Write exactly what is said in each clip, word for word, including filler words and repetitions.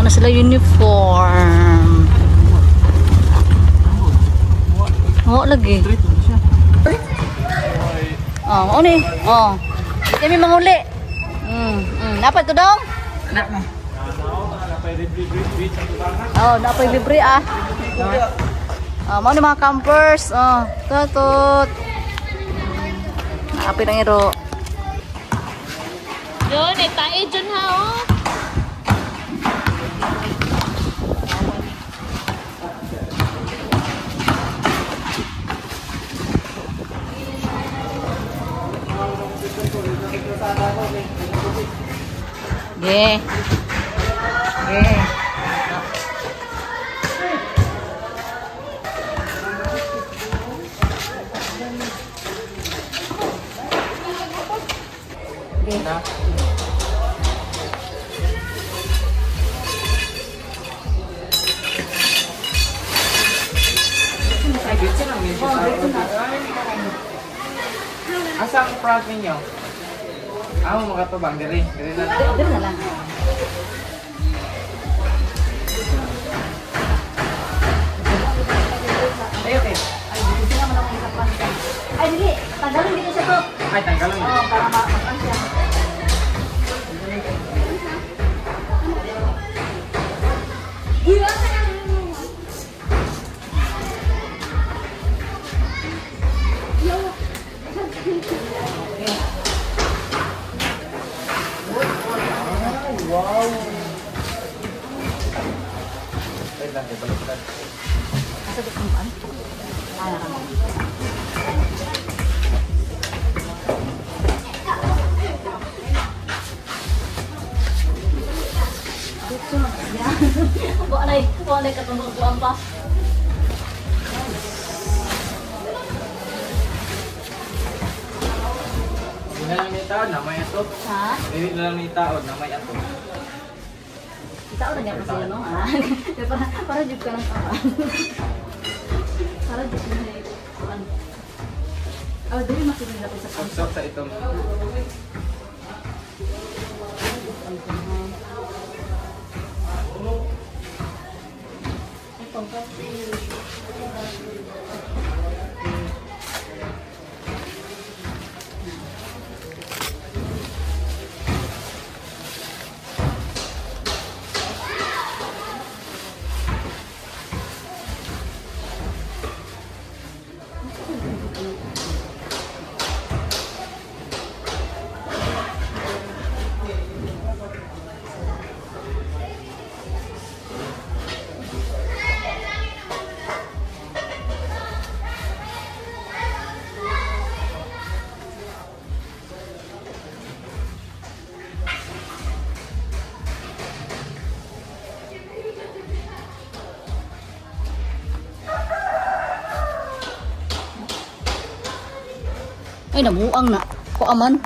na sila uniform. Oo, lagi. Oh, ano eh? Oh. Kami manguli. Hmm, hmm. Dapat to dong? Anak mo. Oh, napay libre ah. Oh, mau ni mga campers. Oh, tutut. Napay ng iro. Yun, eh, tayo dyan ha, oh. Yeah. Yeah. Na. Ay, dito na minsan. Asa ang front ninyo? Ah, mo makatubang diri. Diri na. Dito na lang. Ay, okay. Ay, dito naman ako sa panta. Ay, dili. Tagalog dito sa to. Ay, tanggal lang. Oh, para ma-makan siya. Wow. Ay, lang, balik lang. Asa dito ang paan? Ah, nakaka. Dito na. Walay, walay katungkuan pa. Hindi na lang ni taon na may ato. Ha? Hindi na lang ni taon na may ato. Kita udah nyapa sila no ah. Para para juga ng kawan. Para juga ng kawan. Oh, dili masih nila sa konsep. Usap sa itong. Ay, nabuang na. Ko aman.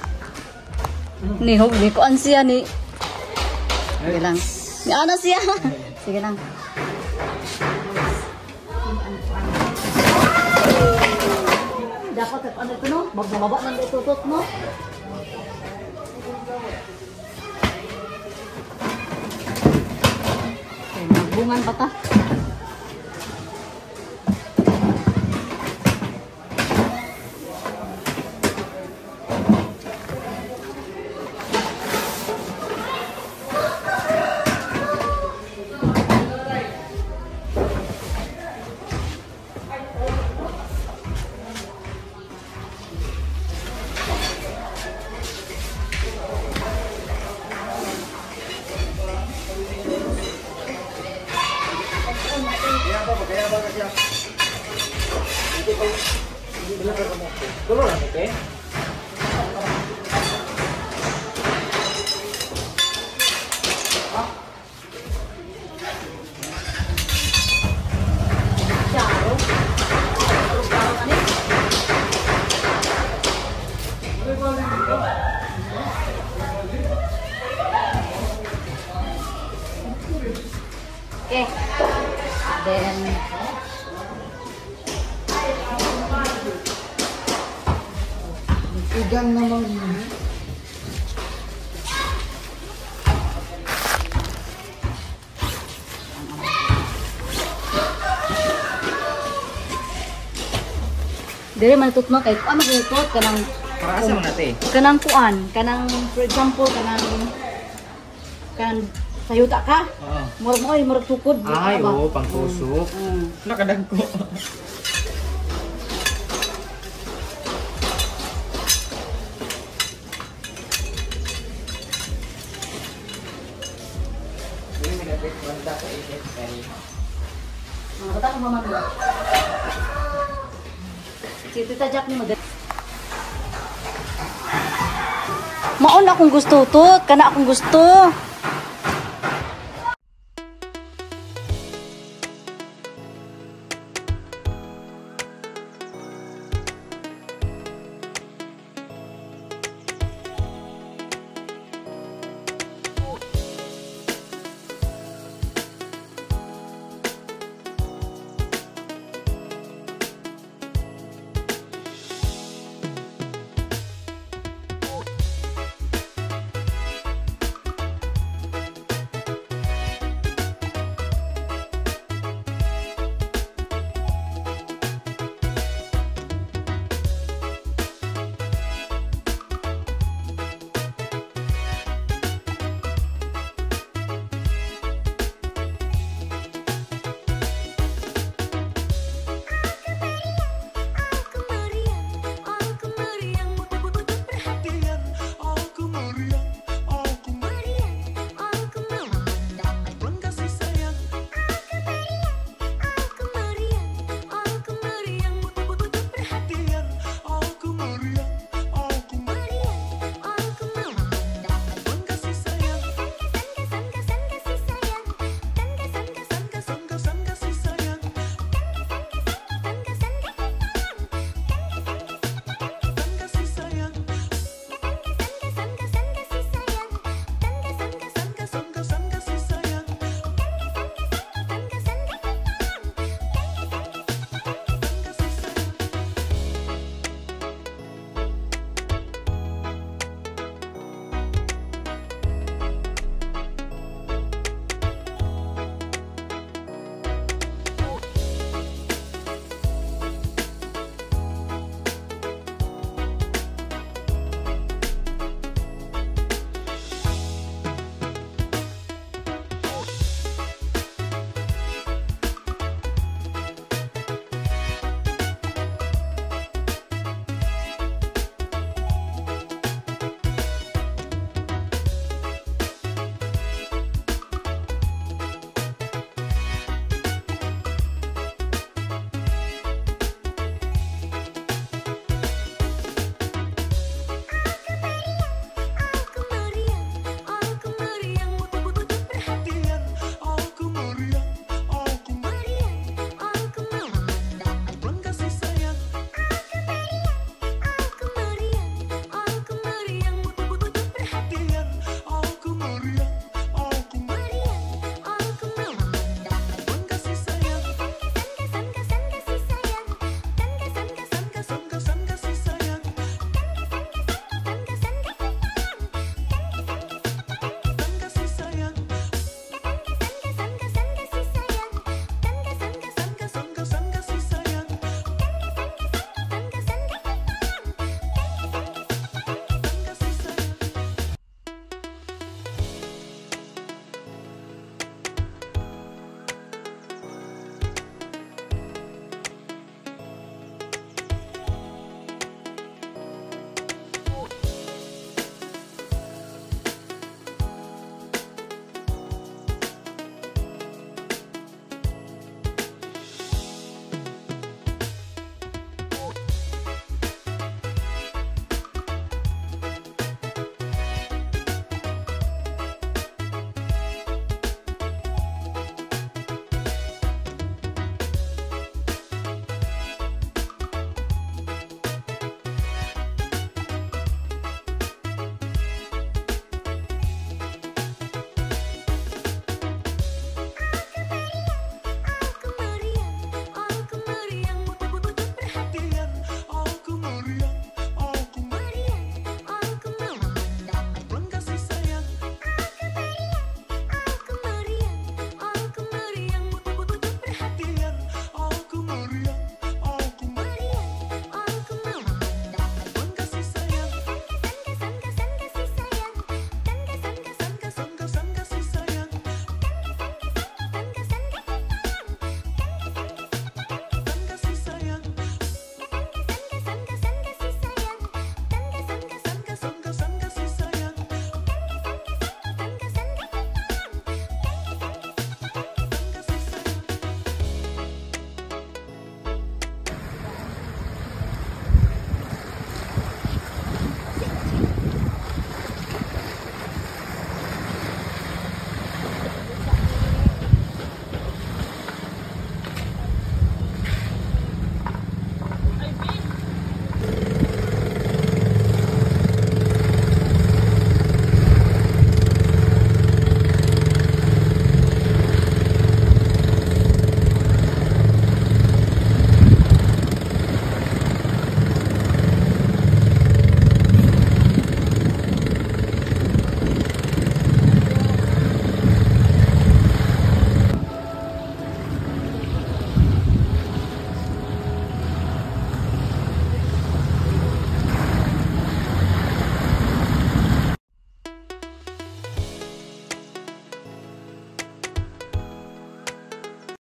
Ni hog ni ko an siya ni. Sige lang. Ni ana siya. Sige lang. Dapat ano ito no? Magbababa nang itutot mo. Okay, magbungan pa ta. Tulo lang, okay? Okay. Then Igang naman yun. Dili man tutma kay ano magtutot kanang Para asa man natin? kanang kuan, kanang for example kanang kanang sayuta ka. Oo. Murag mo ay murag tukod. Ay, Ba? oo, pangtusok. Mm. Nakadagko. Mga bata ng mama mo. Si Tita Jack ni mag- Maon akong gusto to, kana akong gusto.